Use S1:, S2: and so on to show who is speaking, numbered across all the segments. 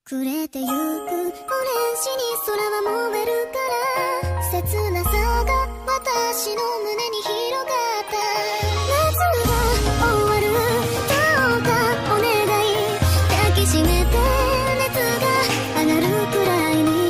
S1: 暮れてゆくオレンジに空は燃えるから切なさが私の胸に広がった夏が終わるどうかお願い抱きしめて熱が上がるくらいに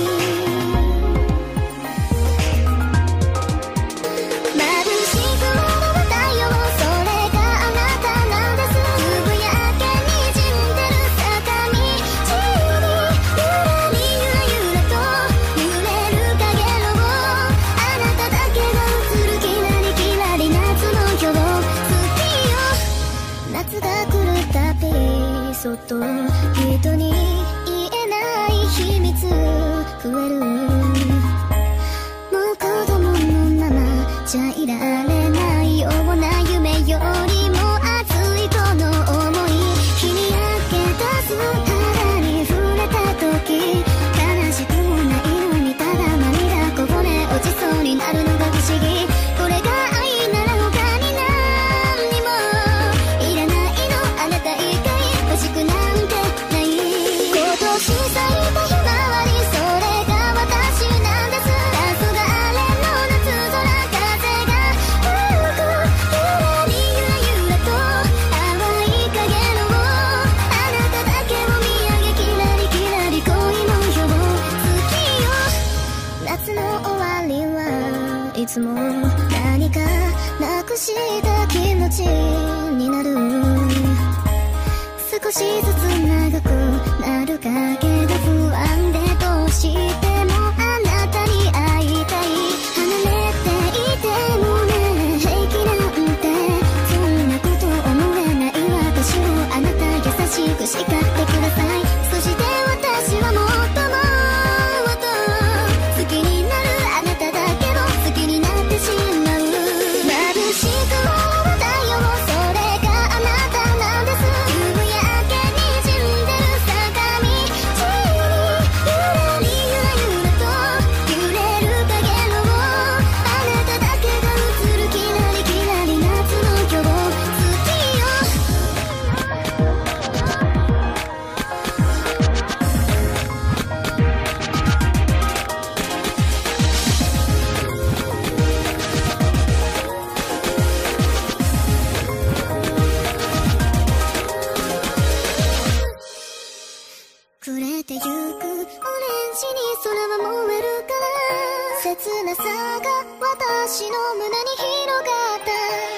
S1: 眩しく笑う太陽それがあなたなんです夕焼けにじんでる坂道ゆらりゆらゆらと揺れるかげろうあなただけが映るキラリキラリ夏の今日好きよ夏が来るたびそっと人に言えない秘密増えるもう子供のままじゃいられないような夢よりも熱いこの想い日に焼け出す肌に触れた時悲しくもないのにただ涙こぼれ落ちそうになるのが不思議これが愛なら他に何にもいらないのあなた以外欲しくなんてない今年咲いたひまわりそれが私なんです黄昏の夏空風が吹くゆらりゆらゆらと淡い影のあなただけを見上げキラリキラリ恋模様好きよ夏の終わりはいつも何かなくした気持ちになる少しずつ長くなるかけど不安でどうしてもあなたに会いたい離れていてもね平気なんてそんなこと思えない私をあなた優しく叱ってくださいそして私はもっともっと好きになるあなただけを好きになってしまう眩しく笑う太陽それがあなたなんです夕焼けにじんでる坂道ゆらりゆらゆらと揺れる影のあなただけが映るキラリキラリ夏の今日好きよ暮れてゆくオレンジに空は燃えるから切なさが私の胸に広がった